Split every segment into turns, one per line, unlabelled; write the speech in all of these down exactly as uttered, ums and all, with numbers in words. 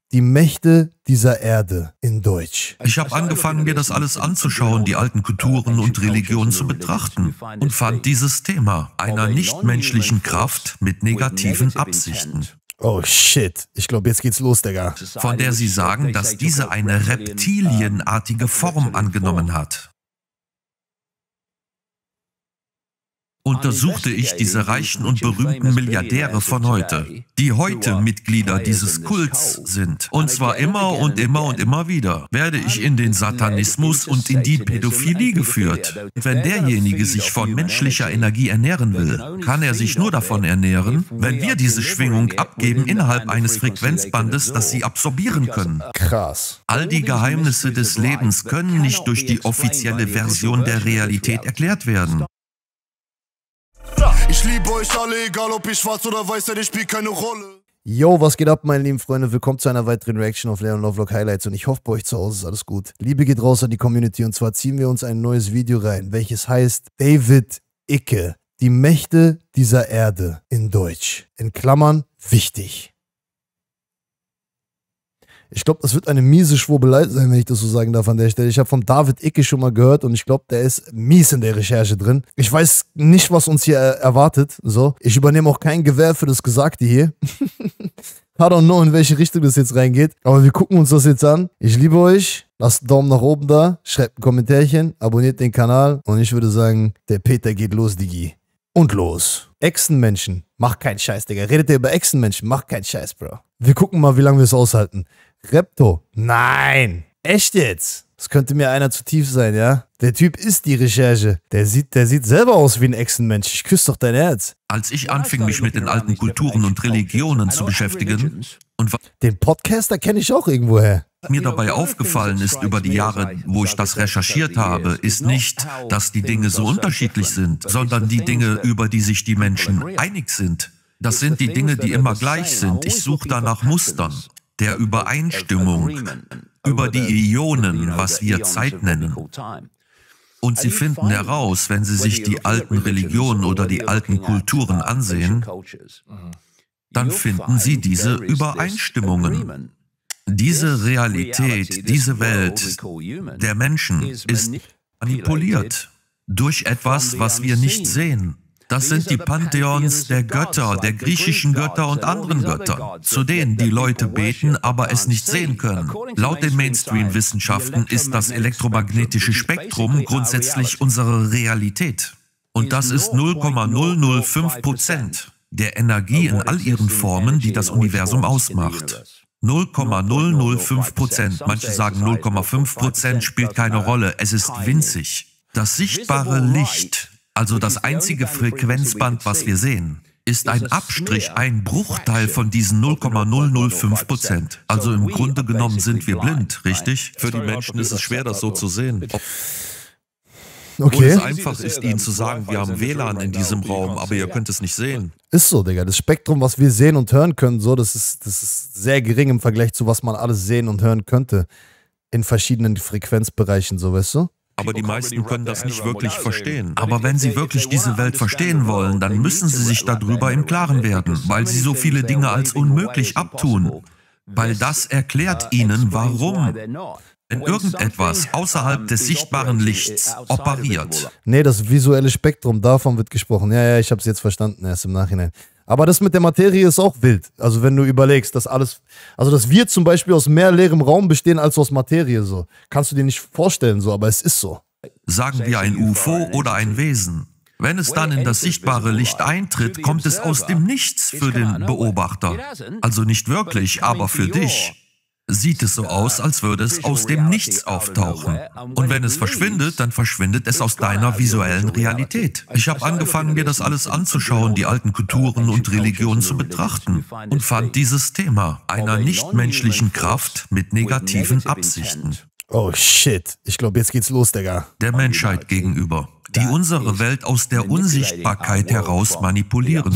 Die Mächte dieser Erde in Deutsch.
Ich habe angefangen, mir das alles anzuschauen, die alten Kulturen und Religionen zu betrachten und fand dieses Thema einer nichtmenschlichen Kraft mit negativen Absichten.
Oh shit, ich glaube, jetzt geht's los, Digga.
Von der sie sagen, dass diese eine reptilienartige Form angenommen hat. Untersuchte ich diese reichen und berühmten Milliardäre von heute, die heute Mitglieder dieses Kults sind. Und zwar immer und immer und immer wieder werde ich in den Satanismus und in die Pädophilie geführt. Und wenn derjenige sich von menschlicher Energie ernähren will, kann er sich nur davon ernähren, wenn wir diese Schwingung abgeben innerhalb eines Frequenzbandes, das sie absorbieren können.
Krass.
All die Geheimnisse des Lebens können nicht durch die offizielle Version der Realität erklärt werden.
Ich liebe euch alle, egal ob ich schwarz oder weiß, denn ich spiele keine Rolle.
Yo, was geht ab, meine lieben Freunde? Willkommen zu einer weiteren Reaction auf Leon Lovelock Highlights und ich hoffe, bei euch zu Hause ist alles gut. Liebe geht raus an die Community und zwar ziehen wir uns ein neues Video rein, welches heißt David Icke, die Mächte dieser Erde in Deutsch. In Klammern, wichtig. Ich glaube, das wird eine miese Schwurbelei sein, wenn ich das so sagen darf an der Stelle. Ich habe von David Icke schon mal gehört und ich glaube, der ist mies in der Recherche drin. Ich weiß nicht, was uns hier erwartet. So, ich übernehme auch kein Gewähr für das Gesagte hier. I don't know, in welche Richtung das jetzt reingeht. Aber wir gucken uns das jetzt an. Ich liebe euch. Lasst einen Daumen nach oben da. Schreibt ein Kommentärchen. Abonniert den Kanal. Und ich würde sagen, der Peter geht los, Digi. Und los. Echsenmenschen. Macht keinen Scheiß, Digga. Redet ihr über Echsenmenschen? Macht keinen Scheiß, Bro. Wir gucken mal, wie lange wir es aushalten. Repto. Nein. Echt jetzt? Das könnte mir einer zu tief sein, ja? Der Typ ist die Recherche. Der sieht, der sieht selber aus wie ein Echsenmensch. Ich küsse doch dein Herz.
Als ich anfing, mich mit den alten Kulturen und Religionen zu beschäftigen und
den Podcaster kenne ich auch irgendwoher.
Was mir dabei aufgefallen ist über die Jahre, wo ich das recherchiert habe, ist nicht, dass die Dinge so unterschiedlich sind, sondern die Dinge, über die sich die Menschen einig sind. Das sind die Dinge, die immer gleich sind. Ich suche da nach Mustern der Übereinstimmung über die Äonen, was wir Zeit nennen. Und sie finden heraus, wenn sie sich die alten Religionen oder die alten Kulturen ansehen, dann finden sie diese Übereinstimmungen. Diese Realität, diese Welt der Menschen ist manipuliert durch etwas, was wir nicht sehen. Das sind die Pantheons der Götter, der griechischen Götter und anderen Götter, zu denen die Leute beten, aber es nicht sehen können. Laut den Mainstream-Wissenschaften ist das elektromagnetische Spektrum grundsätzlich unsere Realität. Und das ist null Komma null null fünf Prozent der Energie in all ihren Formen, die das Universum ausmacht. null Komma null null fünf Prozent, manche sagen null Komma fünf Prozent, spielt keine Rolle, es ist winzig. Das sichtbare Licht, also das einzige Frequenzband, was wir sehen, ist ein Abstrich, ein Bruchteil von diesen null Komma null null fünf Prozent. Also im Grunde genommen sind wir blind, richtig? Für die Menschen ist es schwer, das so zu sehen.
Okay.
Wo es einfach ist, ihnen zu sagen, wir haben W L A N in diesem Raum, aber ihr könnt es nicht sehen.
Ist so, Digga. Das Spektrum, was wir sehen und hören können, so, das ist, das ist sehr gering im Vergleich zu was man alles sehen und hören könnte. In verschiedenen Frequenzbereichen, so, weißt du?
Aber die meisten können das nicht wirklich verstehen. Aber wenn sie wirklich diese Welt verstehen wollen, dann müssen sie sich darüber im Klaren werden, weil sie so viele Dinge als unmöglich abtun. Weil das erklärt ihnen, warum. Wenn irgendetwas außerhalb des sichtbaren Lichts operiert.
Nee, das visuelle Spektrum, davon wird gesprochen. Ja, ja, ich habe es jetzt verstanden, erst im Nachhinein. Aber das mit der Materie ist auch wild. Also wenn du überlegst, dass alles, also dass wir zum Beispiel aus mehr leerem Raum bestehen als aus Materie, so. Kannst du dir nicht vorstellen, so, aber es ist so.
Sagen wir ein U F O oder ein Wesen. Wenn es dann in das sichtbare Licht eintritt, kommt es aus dem Nichts für den Beobachter. Also nicht wirklich, aber für dich sieht es so aus, als würde es aus dem Nichts auftauchen. Und wenn es verschwindet, dann verschwindet es aus deiner visuellen Realität. Ich habe angefangen, mir das alles anzuschauen, die alten Kulturen und Religionen zu betrachten und fand dieses Thema einer nichtmenschlichen Kraft mit negativen Absichten.
Oh shit, ich glaube, jetzt geht's los, Digga.
Der Menschheit gegenüber, die unsere Welt aus der Unsichtbarkeit heraus manipulieren.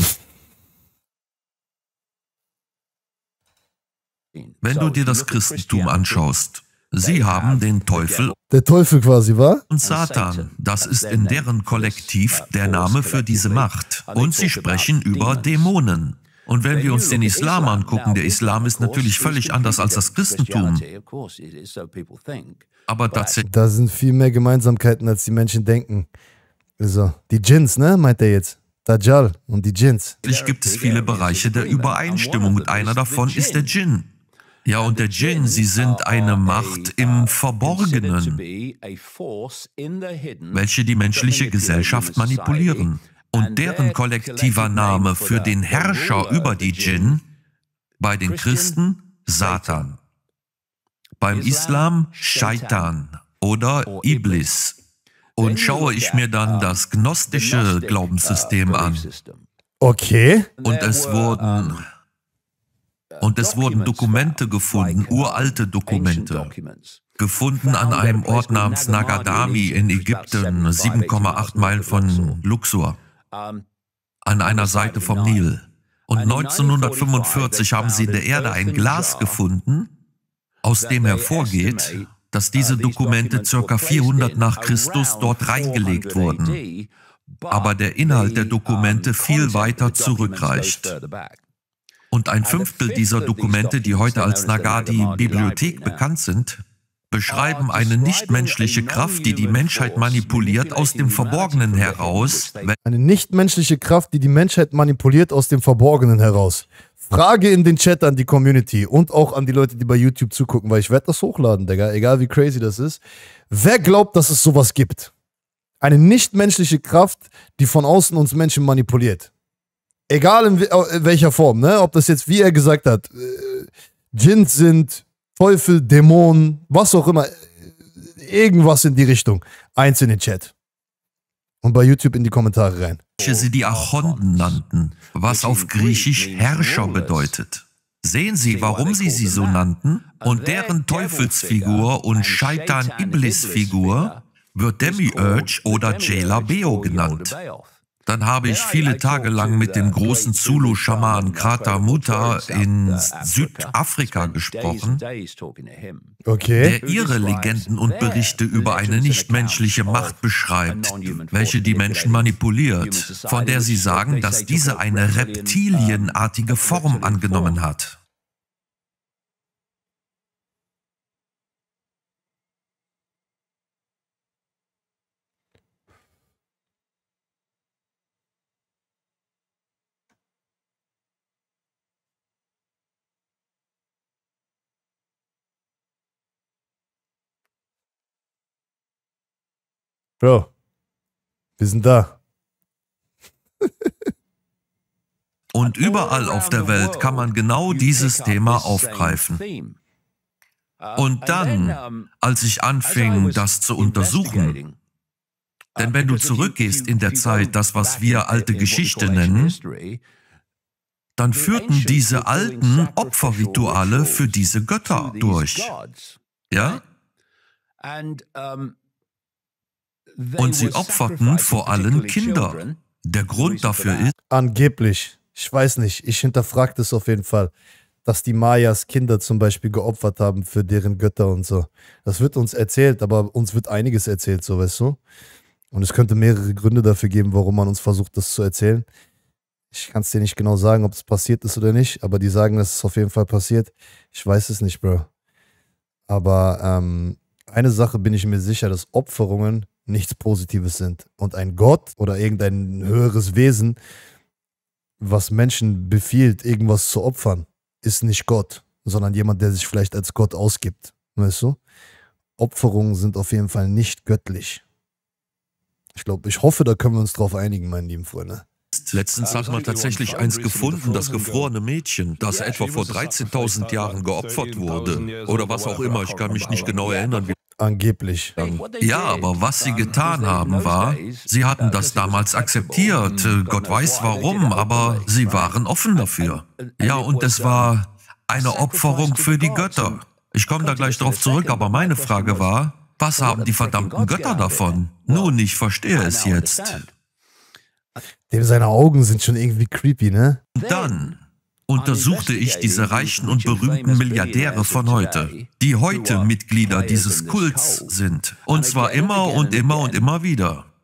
Wenn du dir das Christentum anschaust, sie haben den Teufel
Der Teufel quasi, wa?
und Satan. Das ist in deren Kollektiv der Name für diese Macht. Und sie sprechen über Dämonen. Und wenn wir uns den Islam angucken, der Islam ist natürlich völlig anders als das Christentum. Aber tatsächlich
Da sind viel mehr Gemeinsamkeiten, als die Menschen denken. Also, die Djinns, ne, meint er jetzt. Dajjal und die Djinns.
gibt es viele Bereiche der Übereinstimmung und einer davon ist der Djinn. Ja, und der Djinn, sie sind eine Macht im Verborgenen, welche die menschliche Gesellschaft manipulieren. Und deren kollektiver Name für den Herrscher über die Djinn, bei den Christen Satan, beim Islam Scheitan oder Iblis. Und schaue ich mir dann das gnostische Glaubenssystem an.
Okay.
Und es wurden, und es wurden Dokumente gefunden, uralte Dokumente, gefunden an einem Ort namens Nagadami in Ägypten, sieben Komma acht Meilen von Luxor, an einer Seite vom Nil. Und neunzehnhundertfünfundvierzig haben sie in der Erde ein Glas gefunden, aus dem hervorgeht, dass diese Dokumente ca. vierhundert nach Christus dort reingelegt wurden, aber der Inhalt der Dokumente viel weiter zurückreicht. Und ein Fünftel dieser Dokumente, die heute als Nagadi-Bibliothek bekannt sind, beschreiben eine nichtmenschliche Kraft, die die Menschheit manipuliert aus dem Verborgenen heraus.
Eine nichtmenschliche Kraft, die die Menschheit manipuliert aus dem Verborgenen heraus. Frage in den Chat an die Community und auch an die Leute, die bei YouTube zugucken, weil ich werde das hochladen, Digga, egal wie crazy das ist. Wer glaubt, dass es sowas gibt? Eine nichtmenschliche Kraft, die von außen uns Menschen manipuliert. Egal in welcher Form, ne? Ob das jetzt, wie er gesagt hat, äh, Djinns sind, Teufel, Dämonen, was auch immer, irgendwas in die Richtung. Eins in den Chat. Und bei YouTube in die Kommentare rein.
Welche sie die Achonden nannten, was auf Griechisch Herrscher bedeutet. Sehen Sie, warum sie sie so nannten? Und deren Teufelsfigur und Scheitan-Iblis-Figur wird Demiurge oder Djellabeo genannt. Dann habe ich viele Tage lang mit dem großen Zulu-Schaman Krata Muta in Südafrika gesprochen,
Okay.
der ihre Legenden und Berichte über eine nichtmenschliche Macht beschreibt, welche die Menschen manipuliert, von der sie sagen, dass diese eine reptilienartige Form angenommen hat.
Bro, wir sind da.
Und überall auf der Welt kann man genau dieses Thema aufgreifen. Und dann, als ich anfing, das zu untersuchen, denn wenn du zurückgehst in der Zeit, das, was wir alte Geschichte nennen, dann führten diese alten Opferrituale für diese Götter durch. Ja? Und sie opferten vor allem Kinder. Der Grund dafür ist,
Angeblich. Ich weiß nicht. Ich hinterfrage das auf jeden Fall. Dass die Mayas Kinder zum Beispiel geopfert haben für deren Götter und so. Das wird uns erzählt, aber uns wird einiges erzählt, so weißt du. Und es könnte mehrere Gründe dafür geben, warum man uns versucht, das zu erzählen. Ich kann es dir nicht genau sagen, ob es passiert ist oder nicht, aber die sagen, dass es auf jeden Fall passiert. Ich weiß es nicht, Bro. Aber ähm, eine Sache bin ich mir sicher, dass Opferungen nichts Positives sind. Und ein Gott oder irgendein höheres Wesen, was Menschen befiehlt, irgendwas zu opfern, ist nicht Gott, sondern jemand, der sich vielleicht als Gott ausgibt. Weißt du? Opferungen sind auf jeden Fall nicht göttlich. Ich glaube, ich hoffe, da können wir uns drauf einigen, meine lieben Freunde.
letztens hat man tatsächlich eins gefunden, das gefrorene Mädchen, das etwa vor dreizehntausend Jahren geopfert wurde. Oder was auch immer, ich kann mich nicht genau erinnern, wie.
Angeblich.
Ja, aber was sie getan haben war, sie hatten das damals akzeptiert, Gott weiß warum, aber sie waren offen dafür. Ja, und es war eine Opferung für die Götter. Ich komme da gleich drauf zurück, aber meine Frage war, was haben die verdammten Götter davon? Nun, ich verstehe es jetzt.
Dem seine Augen sind schon irgendwie creepy, ne?
Dann untersuchte ich diese reichen und berühmten Milliardäre von heute, die heute Mitglieder dieses Kults sind. Und zwar immer und immer und immer wieder.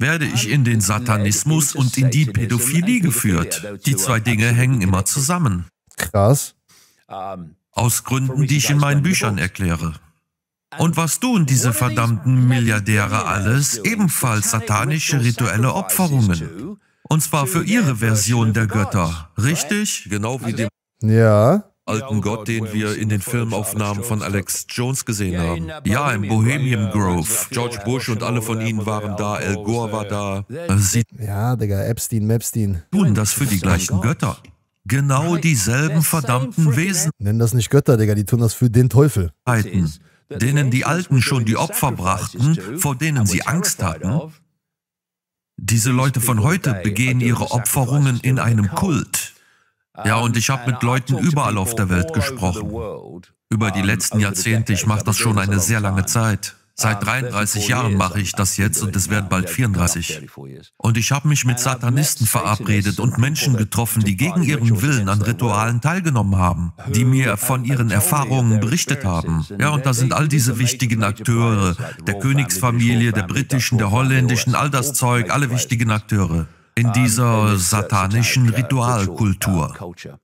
werde ich in den Satanismus und in die Pädophilie geführt. Die zwei Dinge hängen immer zusammen.
Krass.
Aus Gründen, die ich in meinen Büchern erkläre. Und was tun diese verdammten Milliardäre alles? Ebenfalls satanische rituelle Opferungen. Und zwar für ihre Version der Götter. Richtig?
Genau wie dem
Ja.
alten Gott, den wir in den Filmaufnahmen von Alex Jones gesehen haben.
Ja, im Bohemian Grove.
George Bush und alle von ihnen waren da, Al Gore war da.
Sie
Ja, Digga, Epstein, Mepstein.
tun das für die gleichen Götter. Genau dieselben verdammten
Nennen das nicht Götter, Digga, die tun das für den Teufel.
Wesenheiten, denen die Alten schon die Opfer brachten, vor denen sie Angst hatten. Diese Leute von heute begehen ihre Opferungen in einem Kult. Ja, und ich habe mit Leuten überall auf der Welt gesprochen. Über die letzten Jahrzehnte, ich mache das schon eine sehr lange Zeit. Seit dreiunddreißig Jahren mache ich das jetzt und es werden bald vierunddreißig. Und ich habe mich mit Satanisten verabredet und Menschen getroffen, die gegen ihren Willen an Ritualen teilgenommen haben, die mir von ihren Erfahrungen berichtet haben. Ja, und da sind all diese wichtigen Akteure, der Königsfamilie, der britischen, der holländischen, all das Zeug, alle wichtigen Akteure in dieser satanischen Ritualkultur.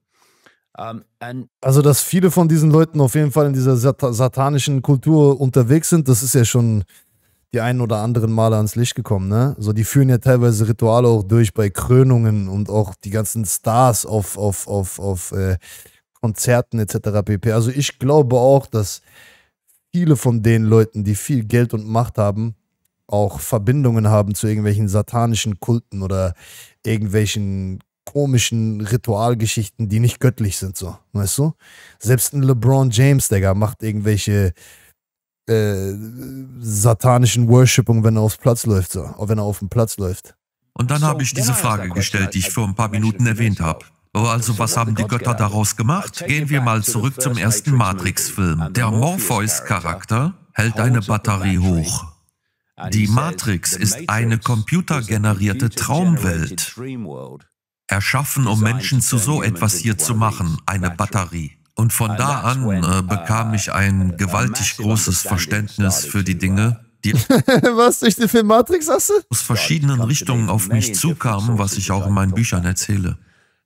Also, dass viele von diesen Leuten auf jeden Fall in dieser sat satanischen Kultur unterwegs sind, das ist ja schon die einen oder anderen Male ans Licht gekommen, ne? So, die führen ja teilweise Rituale auch durch bei Krönungen und auch die ganzen Stars auf, auf, auf, auf äh, Konzerten et cetera pp. Also ich glaube auch, dass viele von den Leuten, die viel Geld und Macht haben, auch Verbindungen haben zu irgendwelchen satanischen Kulten oder irgendwelchen komischen Ritualgeschichten, die nicht göttlich sind, so, weißt du? Selbst ein LeBron James, Digga, macht irgendwelche äh, satanischen Worshipungen, wenn er aufs Platz läuft, so, wenn er auf dem Platz läuft.
Und dann habe ich diese Frage gestellt, die ich vor ein paar Minuten erwähnt habe. Oh, also was haben die Götter daraus gemacht? Gehen wir mal zurück zum ersten Matrix-Film. Der Morpheus-Charakter hält eine Batterie hoch. Die Matrix ist eine computergenerierte Traumwelt, erschaffen, um Menschen zu so etwas hier zu machen, eine Batterie. Und von da an äh, bekam ich ein gewaltig großes Verständnis für die Dinge, die
Was, durch den Film Matrix hast du?
aus verschiedenen Richtungen auf mich zukamen, was ich auch in meinen Büchern erzähle.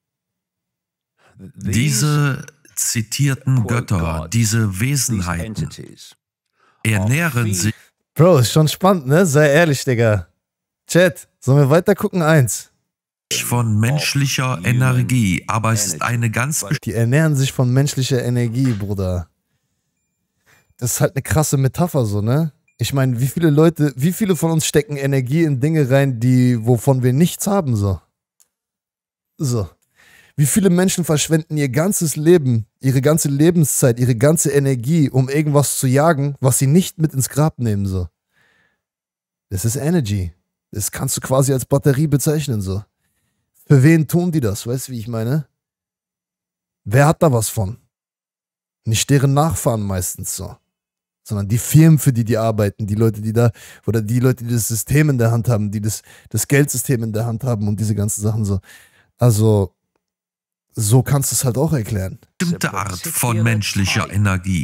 Diese zitierten Götter, diese Wesenheiten, ernähren sich
Bro, ist schon spannend, ne? Sei ehrlich, Digga. Chat, sollen wir weiter gucken? Eins.
von menschlicher Energie, aber es ist eine ganz
Die ernähren sich von menschlicher Energie, Bruder. Das ist halt eine krasse Metapher, so, ne? Ich meine, wie viele Leute, wie viele von uns stecken Energie in Dinge rein, die, wovon wir nichts haben, so. So. Wie viele Menschen verschwenden ihr ganzes Leben, ihre ganze Lebenszeit, ihre ganze Energie, um irgendwas zu jagen, was sie nicht mit ins Grab nehmen, so. Das ist Energy. Das kannst du quasi als Batterie bezeichnen, so. Für wen tun die das? Weißt du, wie ich meine? Wer hat da was von? Nicht deren Nachfahren meistens so. Sondern die Firmen, für die die arbeiten, die Leute, die da, oder die Leute, die das System in der Hand haben, die das, das Geldsystem in der Hand haben und diese ganzen Sachen so. Also, so kannst du es halt auch erklären.
bestimmte Art von menschlicher Energie.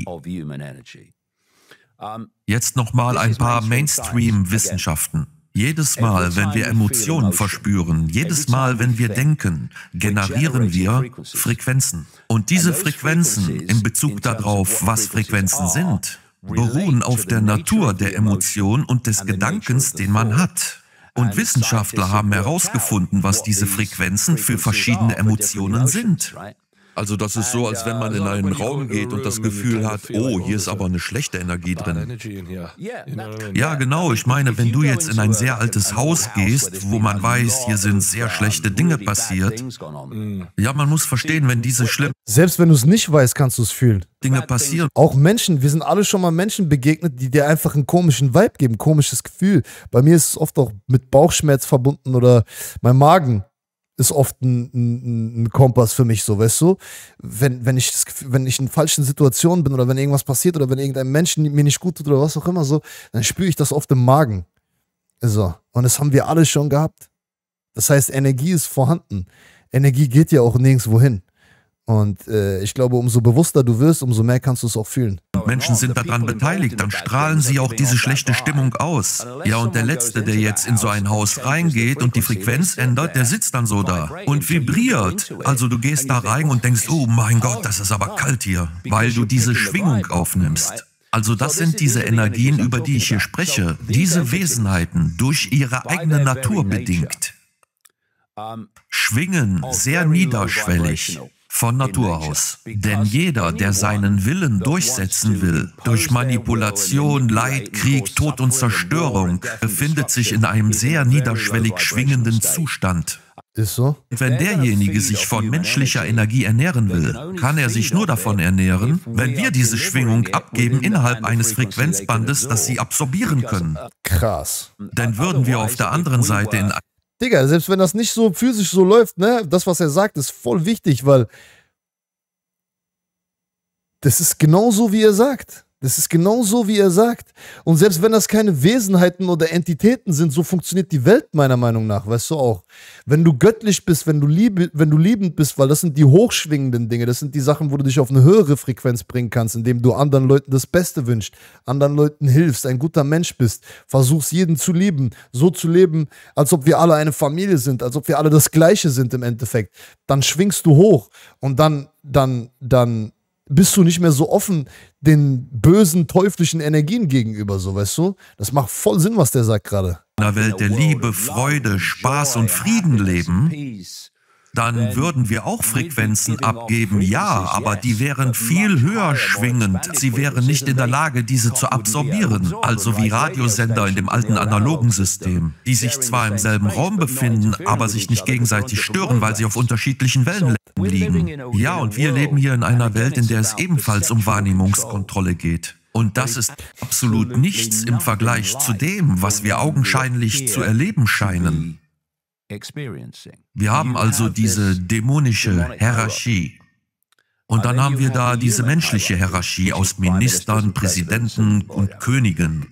Jetzt nochmal ein paar Mainstream-Wissenschaften. Jedes Mal, wenn wir Emotionen verspüren, jedes Mal, wenn wir denken, generieren wir Frequenzen. Und diese Frequenzen in Bezug darauf, was Frequenzen sind, beruhen auf der Natur der Emotion und des Gedankens, den man hat. Und Wissenschaftler haben herausgefunden, was diese Frequenzen für verschiedene Emotionen sind.
Also das ist so, als wenn man in einen Raum geht und das Gefühl hat, oh, hier ist aber eine schlechte Energie drin.
Ja, genau. Ich meine, wenn du jetzt in ein sehr altes Haus gehst, wo man weiß, hier sind sehr schlechte Dinge passiert. Ja, man muss verstehen, wenn diese schlimmen
Selbst wenn du es nicht weißt, kannst du es fühlen.
Dinge passieren.
Auch Menschen, wir sind alle schon mal Menschen begegnet, die dir einfach einen komischen Vibe geben, komisches Gefühl. Bei mir ist es oft auch mit Bauchschmerz verbunden oder mein Magen ist oft ein, ein, ein Kompass für mich, so, weißt du? Wenn, wenn, ich das Gefühl, wenn ich in falschen Situationen bin oder wenn irgendwas passiert oder wenn irgendein Mensch mir nicht gut tut oder was auch immer so, dann spüre ich das oft im Magen. So. Und das haben wir alle schon gehabt. Das heißt, Energie ist vorhanden. Energie geht ja auch nirgendwo hin. Und äh, ich glaube, umso bewusster du wirst, umso mehr kannst du es auch fühlen.
Menschen sind daran beteiligt, dann strahlen sie auch diese schlechte Stimmung aus. Ja, und der Letzte, der jetzt in so ein Haus reingeht und die Frequenz ändert, der sitzt dann so da und vibriert. Also du gehst da rein und denkst, oh mein Gott, das ist aber kalt hier, weil du diese Schwingung aufnimmst. Also das sind diese Energien, über die ich hier spreche, diese Wesenheiten durch ihre eigene Natur bedingt, schwingen sehr niederschwellig von Natur aus. Denn jeder, der seinen Willen durchsetzen will, durch Manipulation, Leid, Krieg, Tod und Zerstörung, befindet sich in einem sehr niederschwellig schwingenden Zustand.
Ist so.
Wenn derjenige sich von menschlicher Energie ernähren will, kann er sich nur davon ernähren, wenn wir diese Schwingung abgeben innerhalb eines Frequenzbandes, das sie absorbieren können.
Krass.
Denn würden wir auf der anderen Seite in...
Digga, selbst wenn das nicht so physisch so läuft, ne, das, was er sagt, ist voll wichtig, weil das ist genauso, wie er sagt. Das ist genauso, wie er sagt. Und selbst wenn das keine Wesenheiten oder Entitäten sind, so funktioniert die Welt meiner Meinung nach, weißt du auch. Wenn du göttlich bist, wenn du, lieb, wenn du liebend bist, weil das sind die hochschwingenden Dinge, das sind die Sachen, wo du dich auf eine höhere Frequenz bringen kannst, indem du anderen Leuten das Beste wünschst, anderen Leuten hilfst, ein guter Mensch bist, versuchst jeden zu lieben, so zu leben, als ob wir alle eine Familie sind, als ob wir alle das Gleiche sind im Endeffekt. Dann schwingst du hoch und dann, dann, dann bist du nicht mehr so offen den bösen, teuflischen Energien gegenüber, so, weißt du? Das macht voll Sinn, was der sagt gerade.
In einer Welt der Liebe, Freude, Spaß und Frieden leben, dann würden wir auch Frequenzen abgeben, ja, aber die wären viel höher schwingend. Sie wären nicht in der Lage, diese zu absorbieren, also wie Radiosender in dem alten analogen System, die sich zwar im selben Raum befinden, aber sich nicht gegenseitig stören, weil sie auf unterschiedlichen Wellenlängen liegen. Ja, und wir leben hier in einer Welt, in der es ebenfalls um Wahrnehmungskontrolle geht. Und das ist absolut nichts im Vergleich zu dem, was wir augenscheinlich zu erleben scheinen. Wir haben also diese dämonische Hierarchie. Und dann haben wir da diese menschliche Hierarchie aus Ministern, Präsidenten und Königen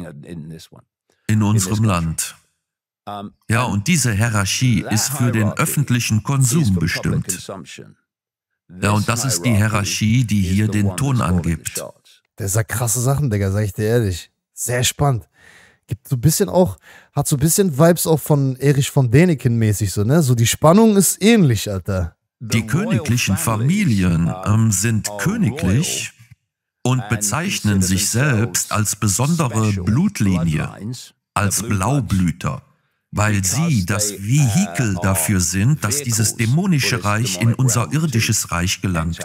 in unserem Land. Ja, und diese Hierarchie ist für den öffentlichen Konsum bestimmt. Ja, und das ist die Hierarchie, die hier den Ton angibt.
Der sagt krasse Sachen, Digga, sag ich dir ehrlich. Sehr spannend. Gibt so ein bisschen auch, hat so ein bisschen Vibes auch von Erich von Däniken mäßig, so, ne? So die Spannung ist ähnlich, Alter.
Die königlichen Familien ähm, sind königlich und bezeichnen sich selbst als besondere Blutlinie, als Blaublüter, weil sie das Vehikel dafür sind, dass dieses dämonische Reich in unser irdisches Reich gelangt.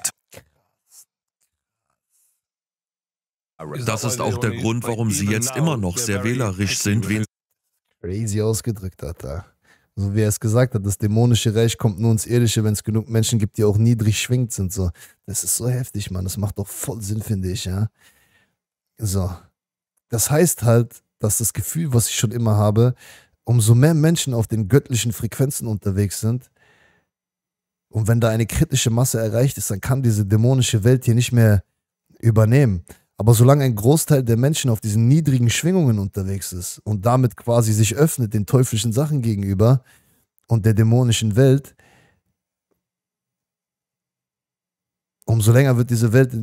Das ist auch der Grund, warum sie jetzt immer noch sehr wählerisch sind. Wen
Crazy ausgedrückt, Alter. So wie er es gesagt hat, das dämonische Reich kommt nur ins Irdische, wenn es genug Menschen gibt, die auch niedrig schwingt sind. So. Das ist so heftig, Mann. Das macht doch voll Sinn, finde ich, ja. So. Das heißt halt, dass das Gefühl, was ich schon immer habe, umso mehr Menschen auf den göttlichen Frequenzen unterwegs sind und wenn da eine kritische Masse erreicht ist, dann kann diese dämonische Welt hier nicht mehr übernehmen. Aber solange ein Großteil der Menschen auf diesen niedrigen Schwingungen unterwegs ist und damit quasi sich öffnet den teuflischen Sachen gegenüber und der dämonischen Welt, umso länger wird diese Welt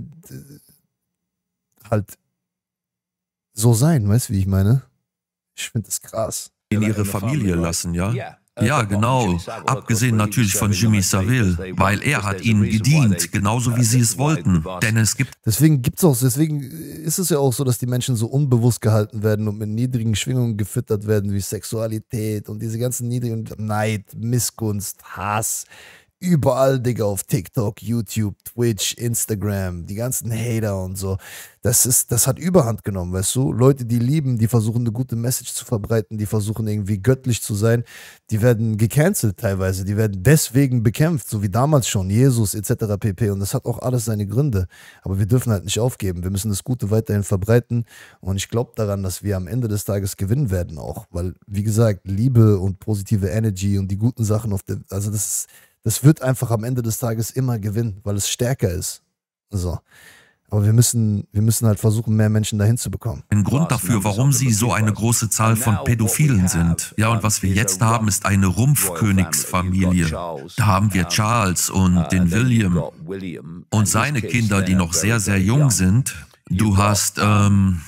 halt so sein, weißt du, wie ich meine? Ich finde das krass.
In ihre Familie lassen, ja? Ja, genau. Abgesehen natürlich von Jimmy Savile, weil er hat ihnen gedient, genauso wie sie es wollten. Denn es gibt...
Deswegen gibt's auch, deswegen ist es ja auch so, dass die Menschen so unbewusst gehalten werden und mit niedrigen Schwingungen gefüttert werden, wie Sexualität und diese ganzen niedrigen Neid, Missgunst, Hass. Überall, Digga, auf TikTok, YouTube, Twitch, Instagram, die ganzen Hater und so. Das ist, das hat Überhand genommen, weißt du? Leute, die lieben, die versuchen eine gute Message zu verbreiten, die versuchen irgendwie göttlich zu sein, die werden gecancelt teilweise, die werden deswegen bekämpft, so wie damals schon, Jesus et cetera pp. Und das hat auch alles seine Gründe. Aber wir dürfen halt nicht aufgeben. Wir müssen das Gute weiterhin verbreiten. Und ich glaube daran, dass wir am Ende des Tages gewinnen werden auch. Weil, wie gesagt, Liebe und positive Energy und die guten Sachen auf der, also das ist, das wird einfach am Ende des Tages immer gewinnen, weil es stärker ist. So. Aber wir müssen, wir müssen halt versuchen, mehr Menschen dahin zu bekommen.
Ein Grund dafür, warum sie so eine große Zahl von Pädophilen sind. Ja, und was wir jetzt haben, ist eine Rumpfkönigsfamilie. Da haben wir Charles und den William und seine Kinder, die noch sehr, sehr jung sind. Du hast ähm,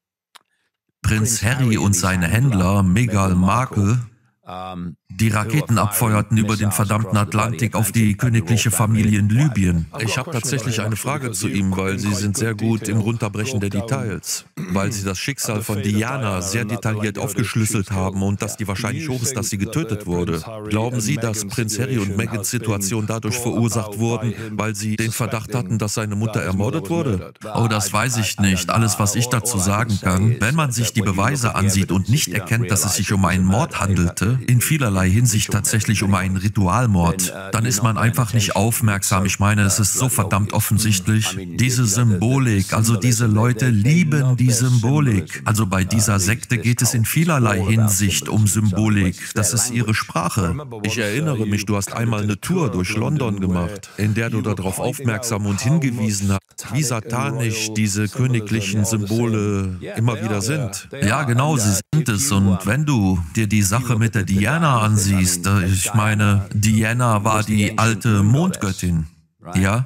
Prinz Harry und seine Händler, Meghan Markle, die Raketen abfeuerten über den verdammten Atlantik auf die königliche Familie in Libyen.
Ich habe tatsächlich eine Frage zu ihm, weil Sie sind sehr gut im Runterbrechen der Details. Weil Sie das Schicksal von Diana sehr detailliert aufgeschlüsselt haben und dass die wahrscheinlich hoch ist, dass sie getötet wurde. Glauben Sie, dass Prinz Harry und Megans Situation dadurch verursacht wurden, weil sie den Verdacht hatten, dass seine Mutter ermordet wurde?
Oh, das weiß ich nicht. Alles, was ich dazu sagen kann, wenn man sich die Beweise ansieht und nicht erkennt, dass es sich um einen Mord handelte, in vielerlei Hinsicht tatsächlich um einen Ritualmord, dann ist man einfach nicht aufmerksam. Ich meine, es ist so verdammt offensichtlich. Diese Symbolik, also diese Leute lieben die Symbolik. Also bei dieser Sekte geht es in vielerlei Hinsicht um Symbolik. Das ist ihre Sprache.
Ich erinnere mich, du hast einmal eine Tour durch London gemacht, in der du darauf aufmerksam und hingewiesen hast, wie satanisch diese königlichen Symbole immer wieder sind.
Ja, genau, sie sind es. Und wenn du dir die Sache mit der Diana ansiehst, ich meine, Diana war die alte Mondgöttin, ja?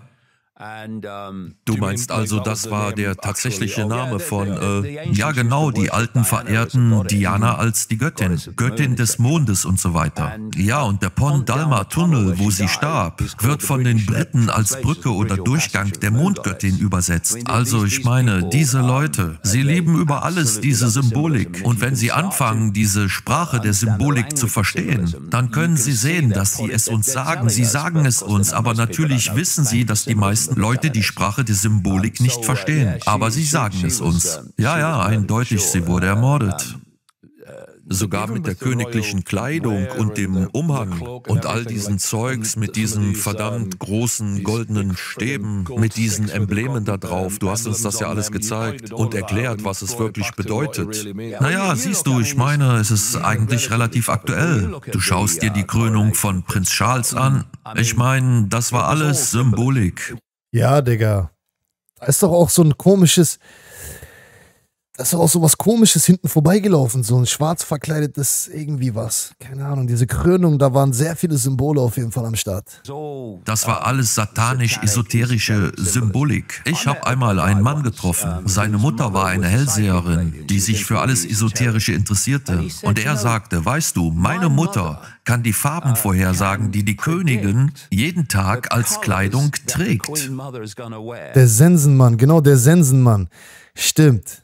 Du meinst also, das war der tatsächliche Name von... Äh,
ja, genau, die Alten verehrten Diana als die Göttin, Göttin des Mondes und so weiter. Ja, und der Pont d'Alma-Tunnel, wo sie starb, wird von den Briten als Brücke oder Durchgang der Mondgöttin übersetzt. Also ich meine, diese Leute, sie lieben über alles diese Symbolik. Und wenn sie anfangen, diese Sprache der Symbolik zu verstehen, dann können sie sehen, dass sie es uns sagen. Sie sagen es uns, aber natürlich wissen sie, dass die meisten Leute die Sprache der Symbolik nicht verstehen. Aber sie sagen es uns. Ja, ja, eindeutig, sie wurde ermordet.
Sogar mit der königlichen Kleidung und dem Umhang und all diesen Zeugs mit diesen verdammt großen goldenen Stäben, mit diesen Emblemen da drauf. Du hast uns das ja alles gezeigt und erklärt, was es wirklich bedeutet.
Naja, siehst du, ich meine, es ist eigentlich relativ aktuell. Du schaust dir die Krönung von Prinz Charles an. Ich meine, das war alles Symbolik.
Ja, Digga. Da ist doch auch so ein komisches... Da ist doch auch so was Komisches hinten vorbeigelaufen. So ein schwarz verkleidetes irgendwie was. Keine Ahnung, diese Krönung, da waren sehr viele Symbole auf jeden Fall am Start.
Das war alles satanisch-esoterische Symbolik. Ich habe einmal einen Mann getroffen. Seine Mutter war eine Hellseherin, die sich für alles Esoterische interessierte. Und er sagte, weißt du, meine Mutter kann die Farben vorhersagen, die die Königin jeden Tag als Kleidung trägt.
Der Sensenmann, genau, der Sensenmann. Stimmt.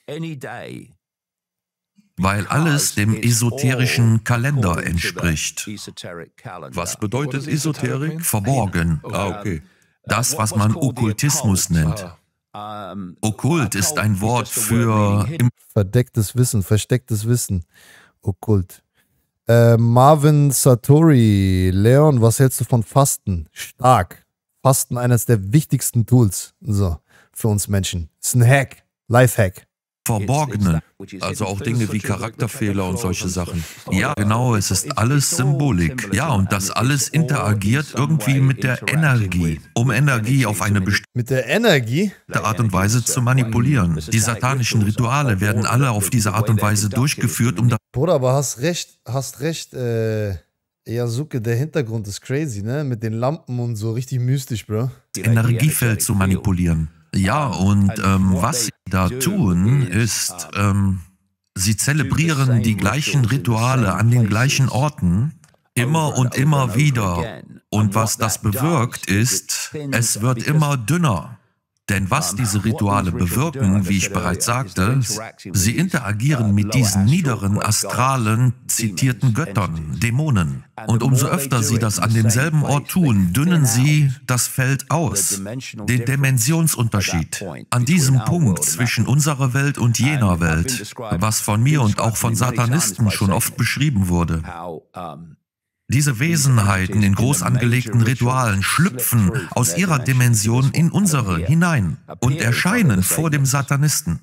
Weil alles dem esoterischen Kalender entspricht.
Was bedeutet Esoterik?
Verborgen.
Ah, okay.
Das, was man Okkultismus nennt. Okkult ist ein Wort für...
Verdecktes Wissen, verstecktes Wissen. Okkult. Äh, Marvin Satori, Leon, was hältst du von Fasten? Stark. Fasten, eines der wichtigsten Tools so, für uns Menschen. Ist ein Hack, Lifehack.
Verborgenen.
Also auch Dinge wie Charakterfehler und solche Sachen.
Ja, genau, es ist alles Symbolik. Ja, und das alles interagiert irgendwie mit der Energie, um Energie auf eine bestimmte
Mit der Energie?
Art und Weise zu manipulieren. Die satanischen Rituale werden alle auf diese Art und Weise durchgeführt, um das...
Bruder, aber hast recht, hast recht, äh, Yasuke, der Hintergrund ist crazy, ne? Mit den Lampen und so, richtig mystisch, Bro.
Energiefeld zu manipulieren. Ja, und ähm, was sie da tun, ist, ähm, sie zelebrieren die gleichen Rituale an den gleichen Orten, immer und immer wieder. Und was das bewirkt, ist, es wird immer dünner. Denn was diese Rituale bewirken, wie ich bereits sagte, sie interagieren mit diesen niederen, astralen, zitierten Göttern, Dämonen. Und umso öfter sie das an demselben Ort tun, dünnen sie das Feld aus. Den Dimensionsunterschied. An diesem Punkt zwischen unserer Welt und jener Welt, was von mir und auch von Satanisten schon oft beschrieben wurde. Diese Wesenheiten in groß angelegten Ritualen schlüpfen aus ihrer Dimension in unsere hinein und erscheinen vor dem Satanisten.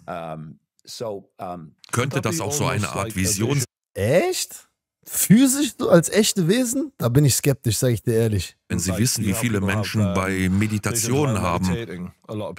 Könnte das auch so eine Art Vision sein?
Echt? Physisch so als echte Wesen? Da bin ich skeptisch, sage ich dir ehrlich.
Wenn Sie wissen, wie viele Menschen bei Meditationen haben.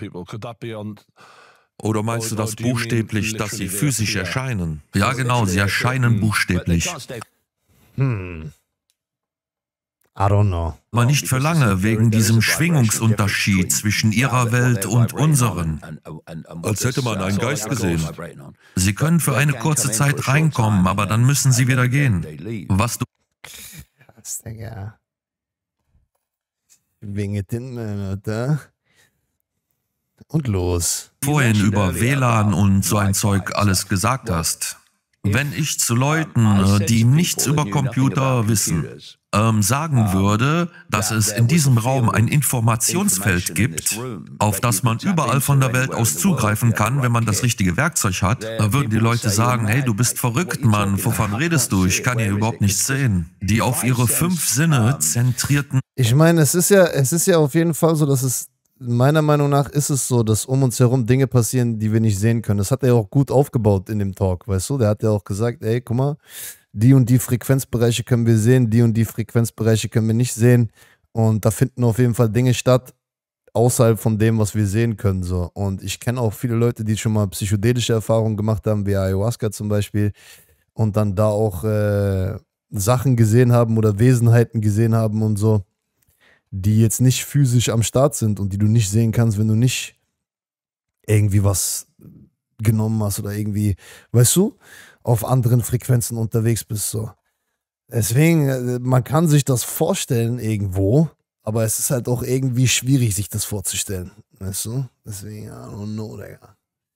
Oder meinst du das buchstäblich, dass sie physisch erscheinen?
Ja, genau, sie erscheinen buchstäblich.
Hm. I don't know.
Aber nicht für lange, wegen diesem Schwingungsunterschied zwischen ihrer Welt und unseren.
Als hätte man einen Geist gesehen.
Sie können für eine kurze Zeit reinkommen, aber dann müssen sie wieder gehen. Was du...
Was, Digga? Winge den, Alter. Und los.
vorhin über W L A N und so ein Zeug alles gesagt hast. Wenn ich zu Leuten, die nichts über Computer wissen, ähm, sagen würde, dass es in diesem Raum ein Informationsfeld gibt, auf das man überall von der Welt aus zugreifen kann, wenn man das richtige Werkzeug hat, dann würden die Leute sagen, hey, du bist verrückt, Mann, wovon redest du? Ich kann hier überhaupt nichts sehen. Die auf ihre fünf Sinne zentrierten...
Ich meine, es ist ja, es ist ja auf jeden Fall so, dass es meiner Meinung nach ist es so, dass um uns herum Dinge passieren, die wir nicht sehen können. Das hat er ja auch gut aufgebaut in dem Talk, weißt du? Der hat ja auch gesagt, ey, guck mal, die und die Frequenzbereiche können wir sehen, die und die Frequenzbereiche können wir nicht sehen. Und da finden auf jeden Fall Dinge statt, außerhalb von dem, was wir sehen können. So. Und ich kenne auch viele Leute, die schon mal psychedelische Erfahrungen gemacht haben, wie Ayahuasca zum Beispiel, und dann da auch äh, Sachen gesehen haben oder Wesenheiten gesehen haben und so, die jetzt nicht physisch am Start sind und die du nicht sehen kannst, wenn du nicht irgendwie was genommen hast oder irgendwie, weißt du, auf anderen Frequenzen unterwegs bist. So. Deswegen, man kann sich das vorstellen irgendwo, aber es ist halt auch irgendwie schwierig, sich das vorzustellen. Weißt du? Deswegen, I don't know, Digga.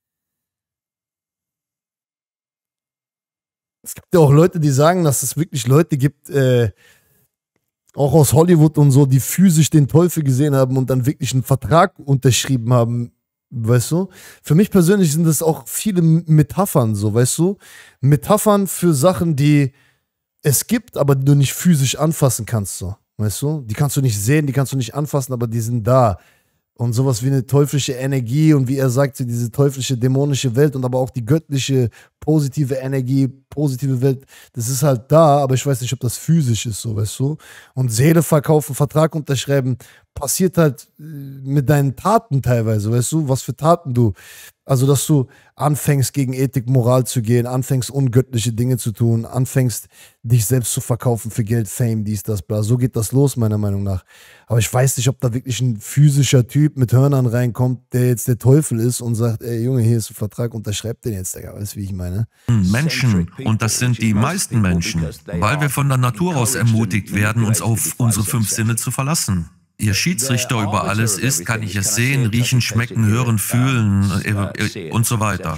Es gibt ja auch Leute, die sagen, dass es wirklich Leute gibt, äh, auch aus Hollywood und so, die physisch den Teufel gesehen haben und dann wirklich einen Vertrag unterschrieben haben, weißt du? Für mich persönlich sind das auch viele Metaphern so, weißt du? Metaphern für Sachen, die es gibt, aber die du nicht physisch anfassen kannst, so, weißt du? Die kannst du nicht sehen, die kannst du nicht anfassen, aber die sind da. Und sowas wie eine teuflische Energie und wie er sagt, diese teuflische, dämonische Welt und aber auch die göttliche, positive Energie, positive Welt, das ist halt da, aber ich weiß nicht, ob das physisch ist, so, weißt du? Und Seele verkaufen, Vertrag unterschreiben, passiert halt mit deinen Taten teilweise, weißt du? Was für Taten du, also dass du anfängst, gegen Ethik, Moral zu gehen, anfängst, ungöttliche Dinge zu tun, anfängst, dich selbst zu verkaufen für Geld, Fame, dies, das, bla. So geht das los, meiner Meinung nach. Aber ich weiß nicht, ob da wirklich ein physischer Typ mit Hörnern reinkommt, der jetzt der Teufel ist und sagt, ey Junge, hier ist ein Vertrag, unterschreib den jetzt, Digga. Weißt du, wie ich meine?
Menschen, und das sind die meisten Menschen, weil wir von der Natur aus ermutigt werden, uns auf unsere fünf Sinne zu verlassen. Ihr Schiedsrichter über alles ist, kann ich es sehen, riechen, schmecken, hören, fühlen äh, und so weiter.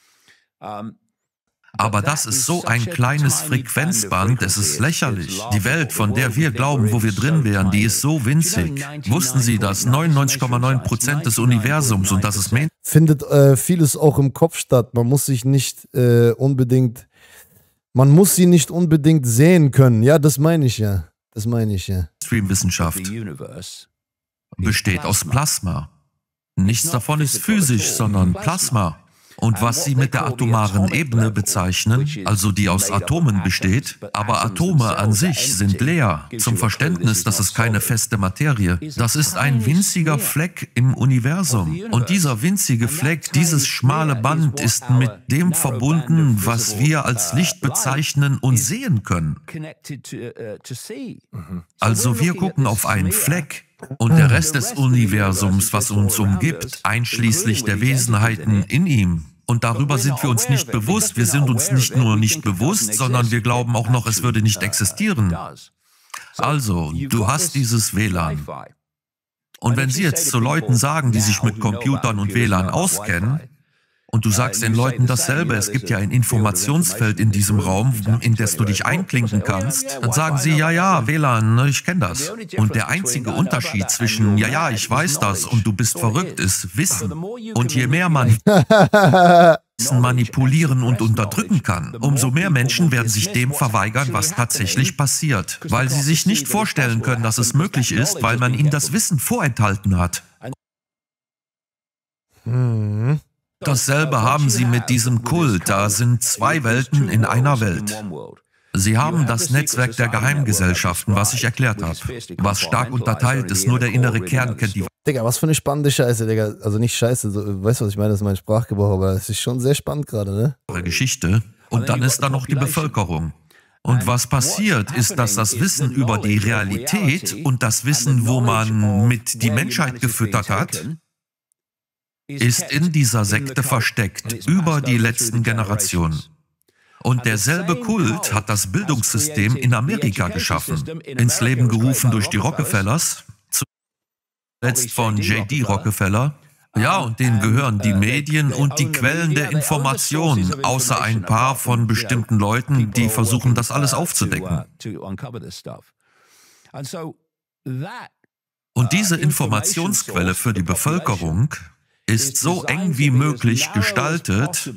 Aber das ist so ein kleines Frequenzband, es ist lächerlich. Die Welt, von der wir glauben, wo wir drin wären, die ist so winzig. Wussten Sie, dass neunundneunzig Komma neun Prozent des Universums, und das ist Main...
Findet äh, vieles auch im Kopf statt. Man muss sich nicht äh, unbedingt, man muss sie nicht unbedingt sehen können. Ja, das meine ich ja. Das meine ich ja.
Streamwissenschaft besteht aus Plasma. Nichts davon ist physisch, sondern Plasma. Und was sie mit der atomaren Ebene bezeichnen, also die aus Atomen besteht, aber Atome an sich sind leer. Zum Verständnis, das ist keine feste Materie. Das ist ein winziger Fleck im Universum. Und dieser winzige Fleck, dieses schmale Band ist mit dem verbunden, was wir als Licht bezeichnen und sehen können. Also wir gucken auf einen Fleck. Und der Rest des Universums, was uns umgibt, einschließlich der Wesenheiten in ihm. Und darüber sind wir uns nicht bewusst. Wir sind uns nicht nur nicht bewusst, sondern wir glauben auch noch, es würde nicht existieren. Also, du hast dieses W L A N. Und wenn Sie jetzt zu Leuten sagen, die sich mit Computern und W L A N auskennen, und du sagst den Leuten dasselbe, es gibt ja ein Informationsfeld in diesem Raum, in das du dich einklinken kannst, dann sagen sie, ja, ja, W L A N, ich kenne das. Und der einzige Unterschied zwischen, ja, ja, ich weiß das und du bist verrückt, ist Wissen. Und je mehr man Wissen manipulieren und unterdrücken kann, umso mehr Menschen werden sich dem verweigern, was tatsächlich passiert, weil sie sich nicht vorstellen können, dass es möglich ist, weil man ihnen das Wissen vorenthalten hat.
Mhm.
Dasselbe haben sie mit diesem Kult. Da sind zwei Welten in einer Welt. Sie haben das Netzwerk der Geheimgesellschaften, was ich erklärt habe. Was stark unterteilt ist, nur der innere Kern kennt die
Digga, was für eine spannende Scheiße, Digga. Also nicht Scheiße, so, weißt du, was ich meine? Das ist mein Sprachgebrauch, aber es ist schon sehr spannend gerade, ne?
wahre Geschichte. Und dann ist da noch die Bevölkerung. Und was passiert, ist, dass das Wissen über die Realität und das Wissen, wo man mit die Menschheit gefüttert hat, ist in dieser Sekte versteckt, über die letzten Generationen. Und derselbe Kult hat das Bildungssystem in Amerika geschaffen, ins Leben gerufen durch die Rockefellers, zuletzt von J D Rockefeller. Ja, und denen gehören die Medien und die Quellen der Informationen, außer ein paar von bestimmten Leuten, die versuchen, das alles aufzudecken. Und diese Informationsquelle für die Bevölkerung ist so eng wie möglich gestaltet,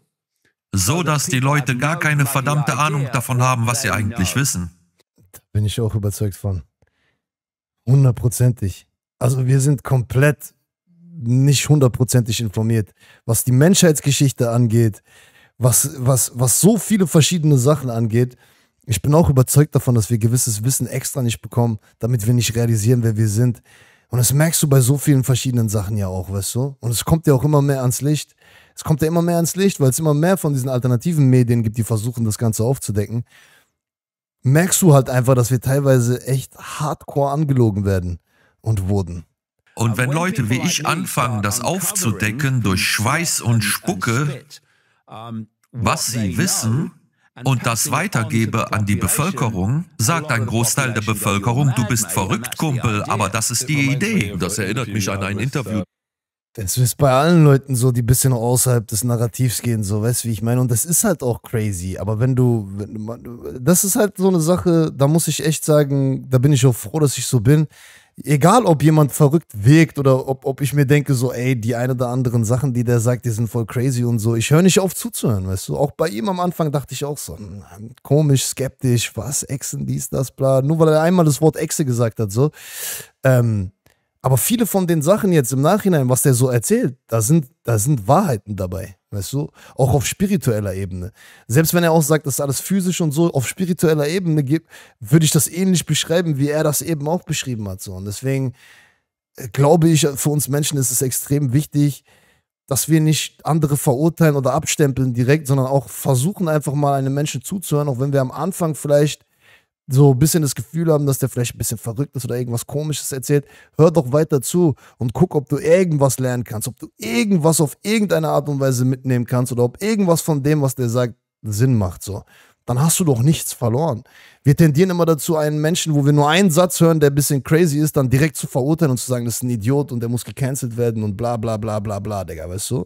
so dass die Leute gar keine verdammte Ahnung davon haben, was sie eigentlich wissen.
Da bin ich auch überzeugt von. Hundertprozentig. Also wir sind komplett nicht hundertprozentig informiert, was die Menschheitsgeschichte angeht, was, was, was so viele verschiedene Sachen angeht. Ich bin auch überzeugt davon, dass wir gewisses Wissen extra nicht bekommen, damit wir nicht realisieren, wer wir sind. Und das merkst du bei so vielen verschiedenen Sachen ja auch, weißt du? Und es kommt ja auch immer mehr ans Licht. Es kommt ja immer mehr ans Licht, weil es immer mehr von diesen alternativen Medien gibt, die versuchen, das Ganze aufzudecken. Merkst du halt einfach, dass wir teilweise echt hardcore angelogen werden und wurden.
Und wenn Leute wie ich anfangen, das aufzudecken durch Schweiß und Spucke, was sie wissen, und das weitergebe an die Bevölkerung, sagt ein Großteil der Bevölkerung, du bist verrückt, Kumpel, aber das ist die Idee.
Das erinnert mich an ein Interview.
Das ist bei allen Leuten so, die ein bisschen außerhalb des Narrativs gehen, so, weißt du, wie ich meine? Und das ist halt auch crazy, aber wenn du, wenn du, das ist halt so eine Sache, da muss ich echt sagen, da bin ich auch froh, dass ich so bin. Egal, ob jemand verrückt wirkt oder ob, ob ich mir denke, so, ey, die ein oder anderen Sachen, die der sagt, die sind voll crazy und so. Ich höre nicht auf zuzuhören, weißt du. Auch bei ihm am Anfang dachte ich auch so, komisch, skeptisch, was, Echsen, dies, das, bla. Nur weil er einmal das Wort Echse gesagt hat, so. Ähm, aber viele von den Sachen jetzt im Nachhinein, was der so erzählt, da sind, da sind Wahrheiten dabei, weißt du? Auch auf spiritueller Ebene. Selbst wenn er auch sagt, dass alles physisch und so auf spiritueller Ebene gibt, würde ich das ähnlich beschreiben, wie er das eben auch beschrieben hat. So. Und deswegen glaube ich, für uns Menschen ist es extrem wichtig, dass wir nicht andere verurteilen oder abstempeln direkt, sondern auch versuchen einfach mal einem Menschen zuzuhören, auch wenn wir am Anfang vielleicht so ein bisschen das Gefühl haben, dass der vielleicht ein bisschen verrückt ist oder irgendwas Komisches erzählt, hör doch weiter zu und guck, ob du irgendwas lernen kannst, ob du irgendwas auf irgendeine Art und Weise mitnehmen kannst oder ob irgendwas von dem, was der sagt, Sinn macht. So. Dann hast du doch nichts verloren. Wir tendieren immer dazu, einen Menschen, wo wir nur einen Satz hören, der ein bisschen crazy ist, dann direkt zu verurteilen und zu sagen, das ist ein Idiot und der muss gecancelt werden und bla bla bla bla bla, Digga, weißt du?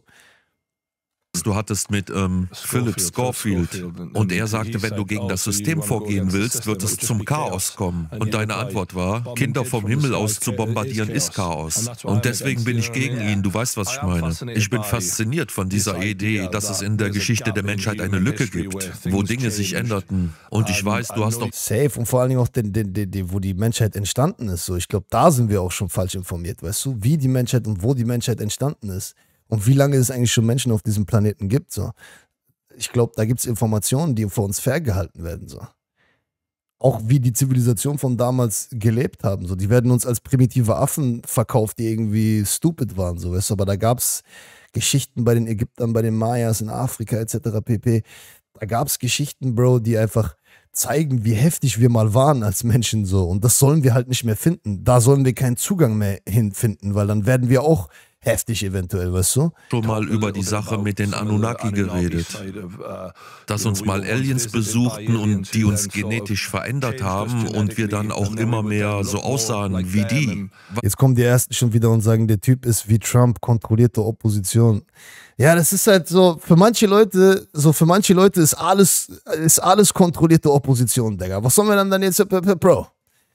Du hattest mit ähm, Philip Schofield und er sagte, wenn du gegen das System vorgehen willst, wird es zum Chaos kommen. Und deine Antwort war, Kinder vom Himmel aus zu bombardieren ist Chaos. Und deswegen bin ich gegen ihn, du weißt, was ich meine. Ich bin fasziniert von dieser Idee, dass es in der Geschichte der Menschheit eine Lücke gibt, wo Dinge sich änderten. Und ich weiß, du hast doch...
Safe und vor allen Dingen auch, den, den, den, den, wo die Menschheit entstanden ist. So. Ich glaube, da sind wir auch schon falsch informiert, weißt du? Wie die Menschheit und wo die Menschheit entstanden ist. Und wie lange es eigentlich schon Menschen auf diesem Planeten gibt. So. Ich glaube, da gibt es Informationen, die vor uns ferngehalten werden. So. Auch wie die Zivilisation von damals gelebt haben. So. Die werden uns als primitive Affen verkauft, die irgendwie stupid waren. So. Weißt du? Aber da gab es Geschichten bei den Ägyptern, bei den Mayas in Afrika et cetera pp. Da gab es Geschichten, Bro, die einfach zeigen, wie heftig wir mal waren als Menschen. So. Und das sollen wir halt nicht mehr finden. Da sollen wir keinen Zugang mehr hinfinden, weil dann werden wir auch heftig eventuell, weißt du?
Schon mal über die Sache mit den Anunnaki geredet, dass uns mal Aliens besuchten und die uns genetisch verändert haben und wir dann auch immer mehr so aussahen wie die.
Jetzt kommen die Ersten schon wieder und sagen, der Typ ist wie Trump, kontrollierte Opposition. Ja, das ist halt so, für manche Leute, so für manche Leute ist alles, ist alles kontrollierte Opposition, Digga. Was sollen wir dann dann jetzt, Bro?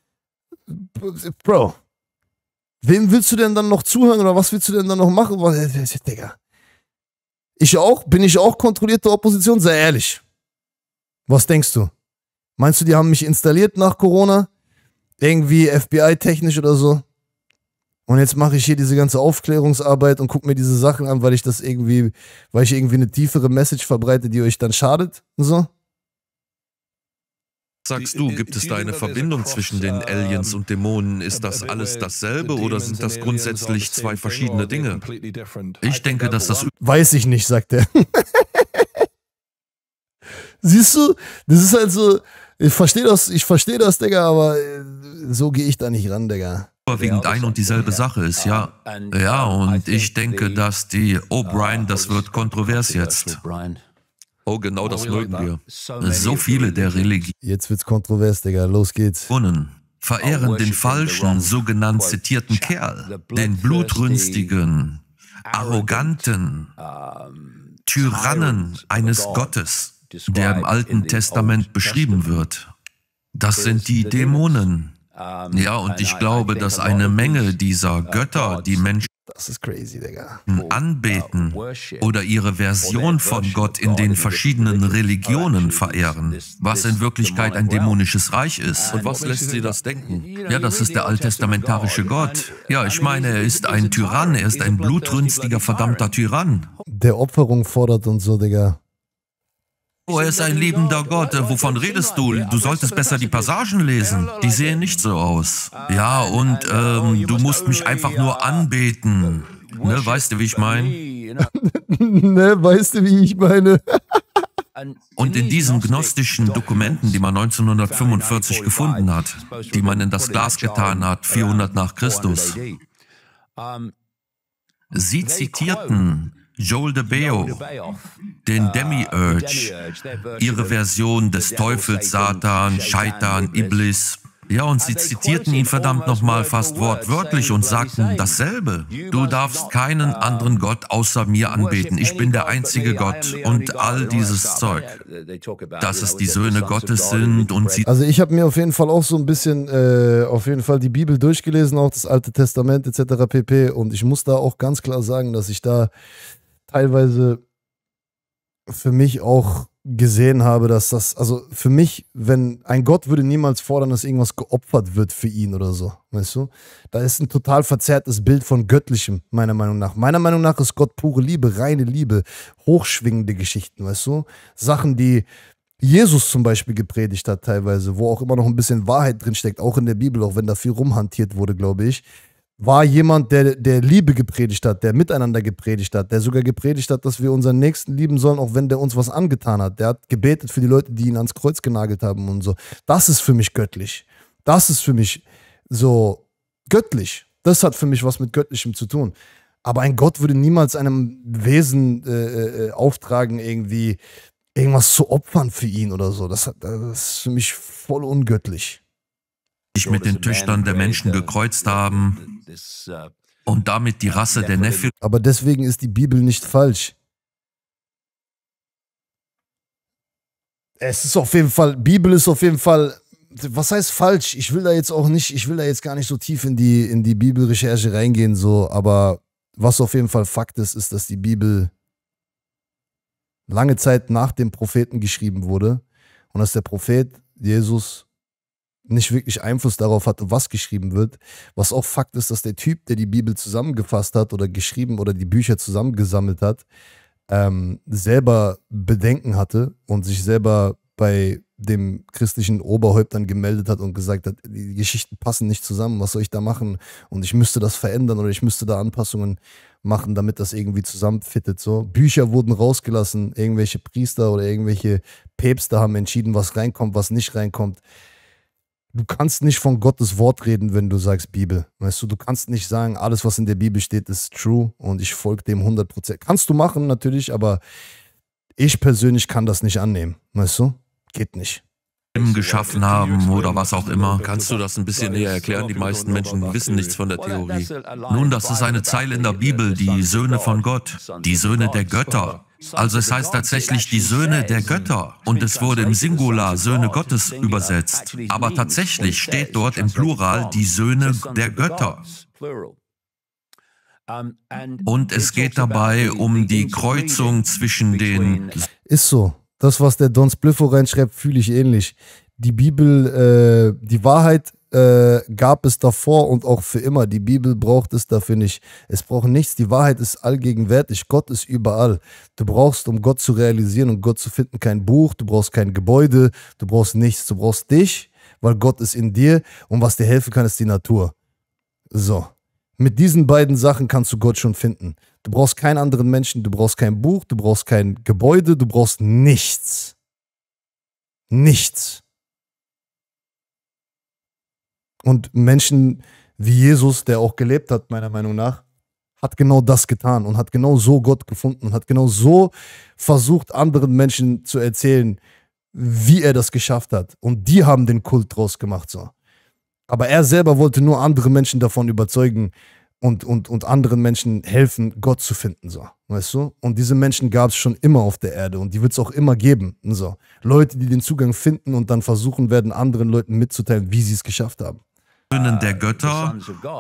Bro. Wem willst du denn dann noch zuhören oder was willst du denn dann noch machen? Digga. Ich auch? Bin ich auch kontrollierte Opposition? Sei ehrlich. Was denkst du? Meinst du, die haben mich installiert nach Corona? Irgendwie F B I-technisch oder so? Und jetzt mache ich hier diese ganze Aufklärungsarbeit und gucke mir diese Sachen an, weil ich das irgendwie, weil ich irgendwie eine tiefere Message verbreite, die euch dann schadet und so?
Sagst du, gibt es da eine Verbindung zwischen den Aliens und Dämonen? Ist das alles dasselbe oder sind das grundsätzlich zwei verschiedene Dinge?
Ich denke, dass das...
Weiß ich nicht, sagt er. Siehst du, das ist halt so, Ich verstehe das, ich verstehe das, Digga, aber so gehe ich da nicht ran, Digga.
Überwiegend ein und dieselbe Sache ist, ja. Ja, und ich denke, dass die O'Brien, das wird kontrovers jetzt.
Oh, genau das mögen wir.
So viele der Religionen
Jetzt wird's kontrovers, Digga, los geht's.
verehren den falschen, sogenannt zitierten Kerl, den blutrünstigen, arroganten Tyrannen eines Gottes, der im Alten Testament beschrieben wird. Das sind die Dämonen. Ja, und ich glaube, dass eine Menge dieser Götter, die Menschen
Das ist crazy, Digga.
anbeten oder ihre Version von Gott in den verschiedenen Religionen verehren, was in Wirklichkeit ein dämonisches Reich ist.
Und was lässt Sie das denken?
Ja, das ist der alttestamentarische Gott. Ja, ich meine, er ist ein Tyrann, er ist ein blutrünstiger, verdammter Tyrann.
Der Opferung fordert und so, Digga.
Oh, er ist ein liebender Gott. Äh, Wovon redest du? Du solltest besser die Passagen lesen. Die sehen nicht so aus. Ja, und ähm, du musst mich einfach nur anbeten. Ne, weißt du, wie ich meine?
Ne, weißt du, wie ich meine?
Und in diesen gnostischen Dokumenten, die man neunzehnhundertfünfundvierzig gefunden hat, die man in das Glas getan hat, vierhundert nach Christus, sie zitierten Joel DeBeo, den Demiurge, ihre Version des Teufels, Satan, Scheitan, Iblis. Ja, und sie zitierten ihn verdammt nochmal fast wortwörtlich und sagten dasselbe. Du darfst keinen anderen Gott außer mir anbeten. Ich bin der einzige Gott und all dieses Zeug. Dass es die Söhne Gottes sind und sie...
Also ich habe mir auf jeden Fall auch so ein bisschen, äh, auf jeden Fall die Bibel durchgelesen, auch das Alte Testament et cetera pp. Und ich muss da auch ganz klar sagen, dass ich da teilweise für mich auch gesehen habe, dass das, also für mich, wenn ein Gott würde niemals fordern, dass irgendwas geopfert wird für ihn oder so, weißt du? Da ist ein total verzerrtes Bild von Göttlichem, meiner Meinung nach. Meiner Meinung nach ist Gott pure Liebe, reine Liebe, hochschwingende Geschichten, weißt du? Sachen, die Jesus zum Beispiel gepredigt hat teilweise, wo auch immer noch ein bisschen Wahrheit drinsteckt, auch in der Bibel, auch wenn da viel rumhantiert wurde, glaube ich. War jemand, der, der Liebe gepredigt hat, der miteinander gepredigt hat, der sogar gepredigt hat, dass wir unseren Nächsten lieben sollen, auch wenn der uns was angetan hat. Der hat gebetet für die Leute, die ihn ans Kreuz genagelt haben und so. Das ist für mich göttlich. Das ist für mich so göttlich. Das hat für mich was mit Göttlichem zu tun. Aber ein Gott würde niemals einem Wesen äh, äh, auftragen, irgendwie irgendwas zu opfern für ihn oder so. Das, hat, das ist für mich voll ungöttlich.
sich mit den Töchtern der Menschen gekreuzt haben und damit die Rasse der Nephilim.
Aber deswegen ist die Bibel nicht falsch. Es ist auf jeden Fall, Bibel ist auf jeden Fall, was heißt falsch? Ich will da jetzt auch nicht, ich will da jetzt gar nicht so tief in die, in die Bibelrecherche reingehen, so, aber was auf jeden Fall Fakt ist, ist, dass die Bibel lange Zeit nach dem Propheten geschrieben wurde und dass der Prophet Jesus nicht wirklich Einfluss darauf hatte, was geschrieben wird. Was auch Fakt ist, dass der Typ, der die Bibel zusammengefasst hat oder geschrieben oder die Bücher zusammengesammelt hat, ähm, selber Bedenken hatte und sich selber bei dem christlichen Oberhäuptern gemeldet hat und gesagt hat, die Geschichten passen nicht zusammen, was soll ich da machen? Und ich müsste das verändern oder ich müsste da Anpassungen machen, damit das irgendwie zusammenfittet. So. Bücher wurden rausgelassen, irgendwelche Priester oder irgendwelche Päpste haben entschieden, was reinkommt, was nicht reinkommt. Du kannst nicht von Gottes Wort reden, wenn du sagst Bibel. Weißt du, du kannst nicht sagen, alles, was in der Bibel steht, ist true und ich folge dem hundert Prozent. Kannst du machen, natürlich, aber ich persönlich kann das nicht annehmen. Weißt du? Geht nicht.
geschaffen haben oder was auch immer.
Kannst du das ein bisschen näher erklären? Die meisten Menschen wissen nichts von der Theorie.
Nun, das ist eine Zeile in der Bibel, die Söhne von Gott, die Söhne der Götter. Also es heißt tatsächlich die Söhne der Götter und es wurde im Singular Söhne Gottes übersetzt. Aber tatsächlich steht dort im Plural die Söhne der Götter. Und es geht dabei um die Kreuzung zwischen den...
Ist so. Das, was der Don Spliffo reinschreibt, fühle ich ähnlich. Die Bibel, äh, die Wahrheit äh, gab es davor und auch für immer. Die Bibel braucht es dafür nicht. Es braucht nichts. Die Wahrheit ist allgegenwärtig. Gott ist überall. Du brauchst, um Gott zu realisieren und Gott zu finden, kein Buch. Du brauchst kein Gebäude. Du brauchst nichts. Du brauchst dich, weil Gott ist in dir. Und was dir helfen kann, ist die Natur. So. Mit diesen beiden Sachen kannst du Gott schon finden. Du brauchst keinen anderen Menschen, du brauchst kein Buch, du brauchst kein Gebäude, du brauchst nichts. Nichts. Und Menschen wie Jesus, der auch gelebt hat, meiner Meinung nach, hat genau das getan und hat genau so Gott gefunden und hat genau so versucht, anderen Menschen zu erzählen, wie er das geschafft hat. Und die haben den Kult draus gemacht, so. Aber er selber wollte nur andere Menschen davon überzeugen und, und, und anderen Menschen helfen, Gott zu finden, so. Weißt du? Und diese Menschen gab es schon immer auf der Erde und die wird es auch immer geben, so. Leute, die den Zugang finden und dann versuchen werden, anderen Leuten mitzuteilen, wie sie es geschafft haben.
Söhnen der Götter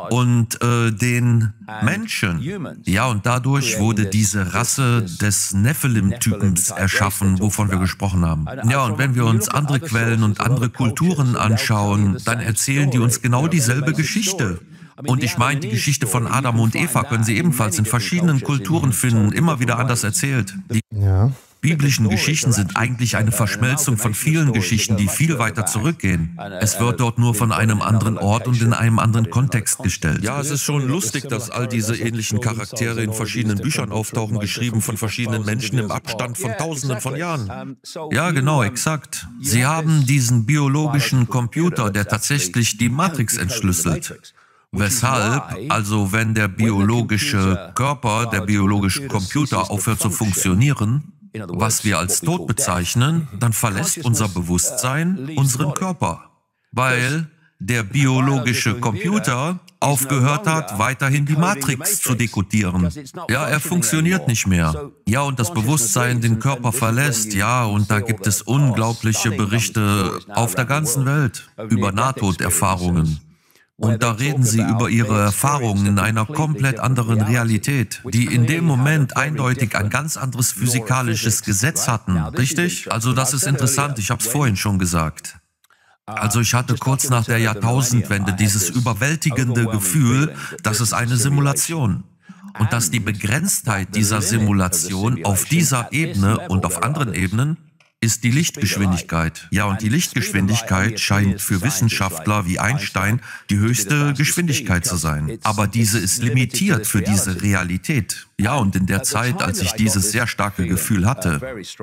und äh, den Menschen. Ja, und dadurch wurde diese Rasse des Nephilim-Typens erschaffen, wovon wir gesprochen haben. Ja, und wenn wir uns andere Quellen und andere Kulturen anschauen, dann erzählen die uns genau dieselbe Geschichte. Und ich meine, die Geschichte von Adam und Eva können Sie ebenfalls in verschiedenen Kulturen finden, immer wieder anders erzählt. Die
Ja.
biblischen Geschichten sind eigentlich eine Verschmelzung von vielen Geschichten, die viel weiter zurückgehen. Es wird dort nur von einem anderen Ort und in einem anderen Kontext gestellt.
Ja, es ist schon lustig, dass all diese ähnlichen Charaktere in verschiedenen Büchern auftauchen, geschrieben von verschiedenen Menschen im Abstand von Tausenden von Jahren.
Ja, genau, exakt. Sie haben diesen biologischen Computer, der tatsächlich die Matrix entschlüsselt. Weshalb, also wenn der biologische Körper, der biologische Computer aufhört zu funktionieren, was wir als tot bezeichnen, dann verlässt unser Bewusstsein unseren Körper, weil der biologische Computer aufgehört hat, weiterhin die Matrix zu dekodieren. Ja, er funktioniert nicht mehr. Ja, und das Bewusstsein den Körper verlässt. Ja, und da gibt es unglaubliche Berichte auf der ganzen Welt über Nahtoderfahrungen. Und da reden sie über ihre Erfahrungen in einer komplett anderen Realität, die in dem Moment eindeutig ein ganz anderes physikalisches Gesetz hatten, richtig? Also das ist interessant, ich habe es vorhin schon gesagt. Also ich hatte kurz nach der Jahrtausendwende dieses überwältigende Gefühl, das ist eine Simulation. Und dass die Begrenztheit dieser Simulation auf dieser Ebene und auf anderen Ebenen ist die Lichtgeschwindigkeit. Ja, und die Lichtgeschwindigkeit scheint für Wissenschaftler wie Einstein die höchste Geschwindigkeit zu sein. Aber diese ist limitiert für diese Realität. Ja, und in der Zeit, als ich dieses sehr starke Gefühl hatte,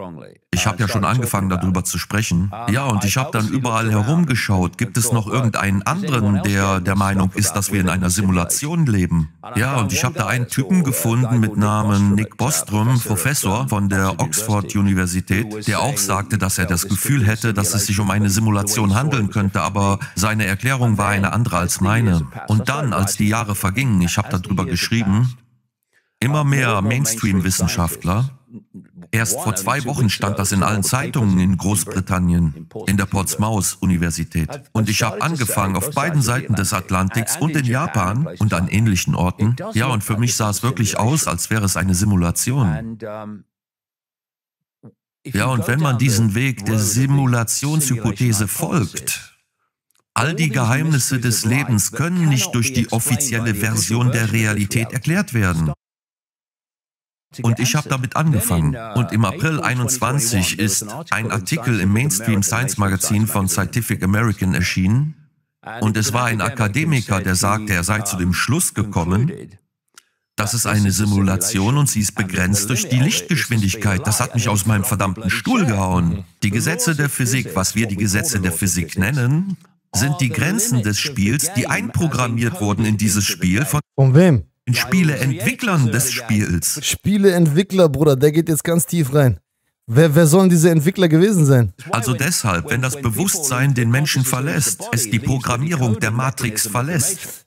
ich habe ja schon angefangen, darüber zu sprechen, ja, und ich habe dann überall herumgeschaut, gibt es noch irgendeinen anderen, der der Meinung ist, dass wir in einer Simulation leben? Ja, und ich habe da einen Typen gefunden mit Namen Nick Bostrom, Professor von der Oxford-Universität, der auch sagte, dass er das Gefühl hätte, dass es sich um eine Simulation handeln könnte, aber seine Erklärung war eine andere als meine. Und dann, als die Jahre vergingen, ich habe darüber geschrieben, immer mehr Mainstream-Wissenschaftler, erst vor zwei Wochen stand das in allen Zeitungen in Großbritannien, in der Portsmouth-Universität. Und ich habe angefangen auf beiden Seiten des Atlantiks und in Japan und an ähnlichen Orten. Ja, und für mich sah es wirklich aus, als wäre es eine Simulation. Ja, und wenn man diesen Weg der Simulationshypothese folgt, all die Geheimnisse des Lebens können nicht durch die offizielle Version der Realität erklärt werden. Und ich habe damit angefangen. Und im April einundzwanzig ist ein Artikel im Mainstream Science Magazin von Scientific American erschienen. Und es war ein Akademiker, der sagte, er sei zu dem Schluss gekommen, das ist eine Simulation und sie ist begrenzt durch die Lichtgeschwindigkeit. Das hat mich aus meinem verdammten Stuhl gehauen. Die Gesetze der Physik, was wir die Gesetze der Physik nennen, sind die Grenzen des Spiels, die einprogrammiert wurden in dieses Spiel von
Von wem?
den Spieleentwicklern des Spiels.
Spieleentwickler, Bruder, der geht jetzt ganz tief rein. Wer, wer sollen diese Entwickler gewesen sein?
Also deshalb, wenn das Bewusstsein den Menschen verlässt, es die Programmierung der Matrix verlässt.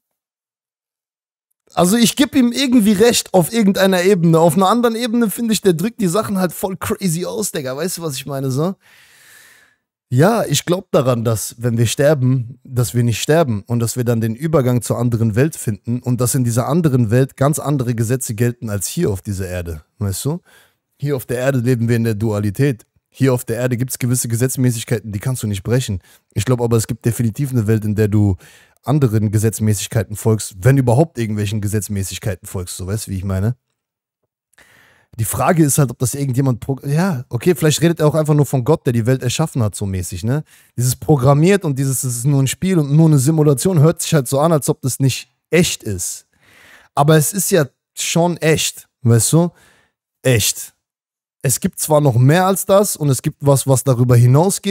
Also ich gebe ihm irgendwie recht auf irgendeiner Ebene. Auf einer anderen Ebene finde ich, der drückt die Sachen halt voll crazy aus, Digga. Weißt du, was ich meine, so? Ja, ich glaube daran, dass, wenn wir sterben, dass wir nicht sterben und dass wir dann den Übergang zur anderen Welt finden und dass in dieser anderen Welt ganz andere Gesetze gelten als hier auf dieser Erde, weißt du? Hier auf der Erde leben wir in der Dualität. Hier auf der Erde gibt es gewisse Gesetzmäßigkeiten, die kannst du nicht brechen. Ich glaube aber, es gibt definitiv eine Welt, in der du anderen Gesetzmäßigkeiten folgst, wenn überhaupt irgendwelchen Gesetzmäßigkeiten folgst, so weißt du, wie ich meine? Die Frage ist halt, ob das irgendjemand, ja, okay, vielleicht redet er auch einfach nur von Gott, der die Welt erschaffen hat, so mäßig, ne? Dieses programmiert und dieses, das ist nur ein Spiel und nur eine Simulation, hört sich halt so an, als ob das nicht echt ist. Aber es ist ja schon echt, weißt du? Echt. Es gibt zwar noch mehr als das und es gibt was, was darüber hinausgeht,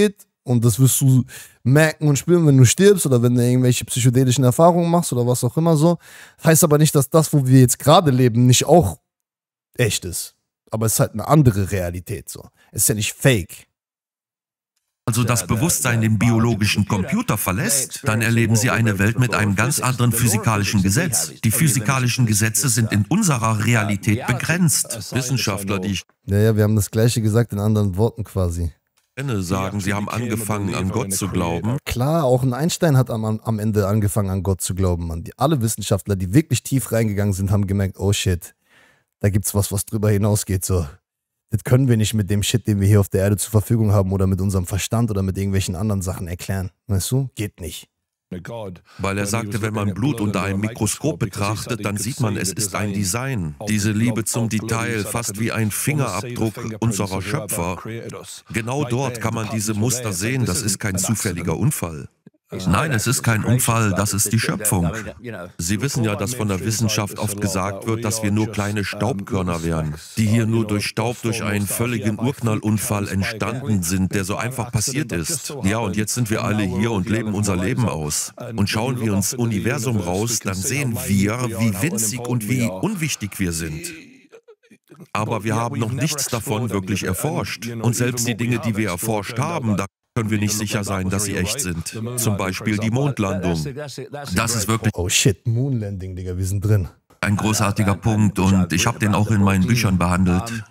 Und das wirst du merken und spüren, wenn du stirbst oder wenn du irgendwelche psychedelischen Erfahrungen machst oder was auch immer so. Heißt aber nicht, dass das, wo wir jetzt gerade leben, nicht auch echt ist. Aber es ist halt eine andere Realität so. Es ist ja nicht fake.
Also das Bewusstsein den biologischen Computer verlässt, dann erleben Sie eine Welt mit einem ganz anderen physikalischen Gesetz. Die physikalischen Gesetze sind in unserer Realität begrenzt.
Wissenschaftler, die ich
Ja, ja, wir haben das Gleiche gesagt in anderen Worten quasi.
kenne, sagen, sie haben angefangen, an Gott zu glauben.
Klar, auch ein Einstein hat am, am Ende angefangen, an Gott zu glauben. Mann. Die, alle Wissenschaftler, die wirklich tief reingegangen sind, haben gemerkt, oh shit, da gibt's was, was drüber hinausgeht. So. Das können wir nicht mit dem Shit, den wir hier auf der Erde zur Verfügung haben oder mit unserem Verstand oder mit irgendwelchen anderen Sachen erklären. Weißt du? Geht nicht.
Weil er sagte, wenn man Blut unter einem Mikroskop betrachtet, dann sieht man, es ist ein Design. Diese Liebe zum Detail, fast wie ein Fingerabdruck unserer Schöpfer. Genau dort kann man diese Muster sehen, das ist kein zufälliger Unfall.
Nein, es ist kein Unfall, das ist die Schöpfung.
Sie wissen ja, dass von der Wissenschaft oft gesagt wird, dass wir nur kleine Staubkörner wären, die hier nur durch Staub durch einen völligen Urknallunfall entstanden sind, der so einfach passiert ist. Ja, und jetzt sind wir alle hier und leben unser Leben aus. Und schauen wir ins Universum raus, dann sehen wir, wie winzig und wie unwichtig wir sind. Aber wir haben noch nichts davon wirklich erforscht. Und selbst die Dinge, die wir erforscht haben, da können wir nicht sicher sein, dass sie echt sind. Zum Beispiel die Mondlandung.
Das ist wirklich
Oh shit, Moonlanding, Digga, wir sind drin.
ein großartiger Punkt und ich habe den auch in meinen Büchern behandelt.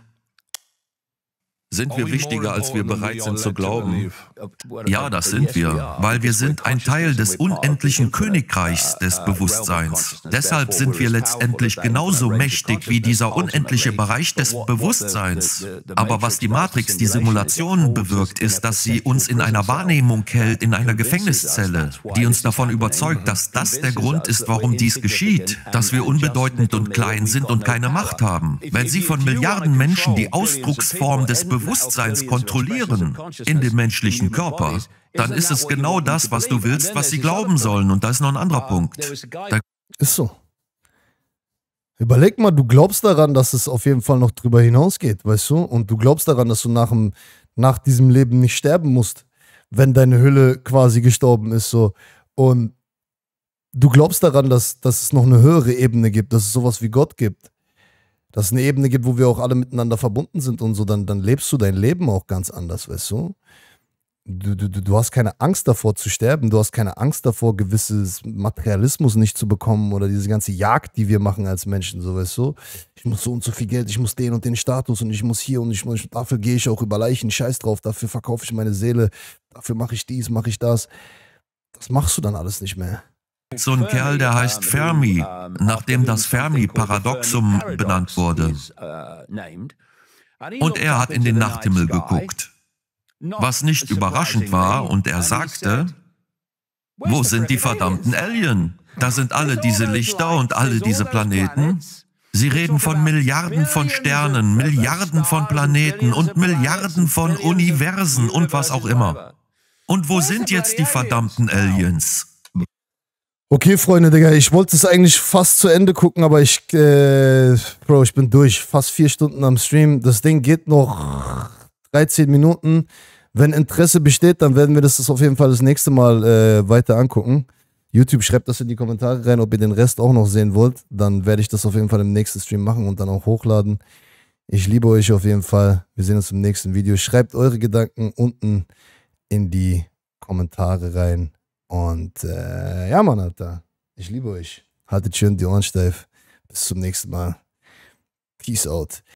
Sind wir wichtiger, als wir bereit sind zu glauben?
Ja, das sind wir, weil wir sind ein Teil des unendlichen Königreichs des Bewusstseins. Deshalb sind wir letztendlich genauso mächtig wie dieser unendliche Bereich des Bewusstseins. Aber was die Matrix, die Simulation bewirkt, ist, dass sie uns in einer Wahrnehmung hält, in einer Gefängniszelle, die uns davon überzeugt, dass das der Grund ist, warum dies geschieht, dass wir unbedeutend und klein sind und keine Macht haben. Wenn Sie von Milliarden Menschen die Ausdrucksform des Bewusstseins Bewusstseins kontrollieren in dem menschlichen Körper, dann ist es genau das, was du willst, was sie glauben sollen. Und da ist noch ein anderer Punkt. Da
Ist so. Überleg mal, du glaubst daran, dass es auf jeden Fall noch drüber hinausgeht, weißt du? Und du glaubst daran, dass du nach, dem, nach diesem Leben nicht sterben musst, wenn deine Hülle quasi gestorben ist, so. Und du glaubst daran, dass, dass es noch eine höhere Ebene gibt, dass es sowas wie Gott gibt. Dass es eine Ebene gibt, wo wir auch alle miteinander verbunden sind und so, dann, dann lebst du dein Leben auch ganz anders, weißt du? Du, du? Du hast keine Angst davor zu sterben, du hast keine Angst davor, gewisses Materialismus nicht zu bekommen oder diese ganze Jagd, die wir machen als Menschen, so, weißt du? Ich muss so und so viel Geld, ich muss den und den Status und ich muss hier und ich muss, dafür gehe ich auch über Leichen, scheiß drauf, dafür verkaufe ich meine Seele, dafür mache ich dies, mache ich das. Das machst du dann alles nicht mehr.
so ein Kerl, der heißt Fermi, nachdem das Fermi-Paradoxum benannt wurde. Und er hat in den Nachthimmel geguckt. Was nicht überraschend war, und er sagte, wo sind die verdammten Alien? Da sind alle diese Lichter und alle diese Planeten. Sie reden von Milliarden von Sternen, Milliarden von Planeten und Milliarden von Universen und was auch immer. Und wo sind jetzt die verdammten Aliens?
Okay, Freunde, Digga, ich wollte es eigentlich fast zu Ende gucken, aber ich, äh, Bro, ich bin durch. Fast vier Stunden am Stream. Das Ding geht noch dreizehn Minuten. Wenn Interesse besteht, dann werden wir das auf jeden Fall das nächste Mal äh, weiter angucken. YouTube, schreibt das in die Kommentare rein, ob ihr den Rest auch noch sehen wollt. Dann werde ich das auf jeden Fall im nächsten Stream machen und dann auch hochladen. Ich liebe euch auf jeden Fall. Wir sehen uns im nächsten Video. Schreibt eure Gedanken unten in die Kommentare rein. Und äh, ja, Mann, Alter. Ich liebe euch. Haltet schön die Ohren steif. Bis zum nächsten Mal. Peace out.